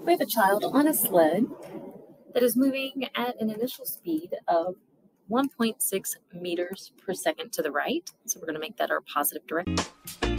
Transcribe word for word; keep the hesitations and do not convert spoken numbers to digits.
We have a child on a sled that is moving at an initial speed of one point six meters per second to the right. So we're going to make that our positive direction.